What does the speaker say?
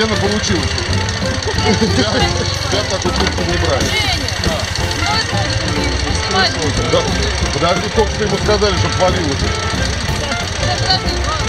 Лена получилось. Тебя такую куртку не брали. Да. Подожди, только что ему сказали, чтобы валил уже.